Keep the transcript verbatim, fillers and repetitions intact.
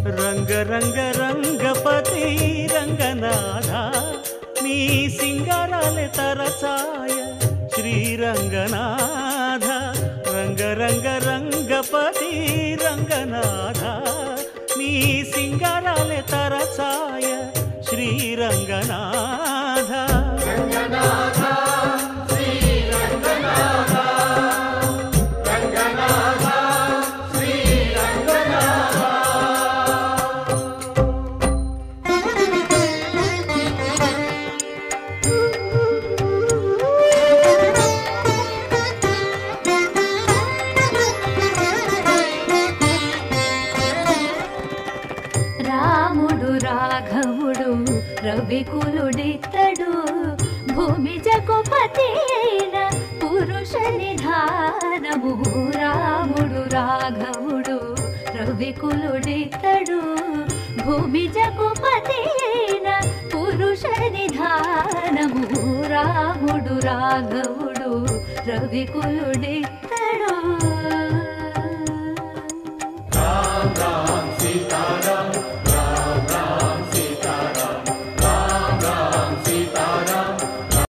రంగ రంగ రంగపతి రంగనాథ నీ సింగారాలే తరచాయ శ్రీరంగనాథ రంగ రంగ రంగపతి రంగనాథ నీ సింగారాలే తరచాయ శ్రీరంగనాథ రంగనాథ శ్రీరంగనాథ రంగనాథ శ్రీరంగనాథ రాముడు రాఘవుడు రవికులుడితడు భూమి జగపతి అయిన పురుష నిధానము రాముడు రాఘవుడు రవికులుడితడు భూమి జగపతి అయిన పురుష నిధానము రాముడు రాఘవుడు రవికులుడితడు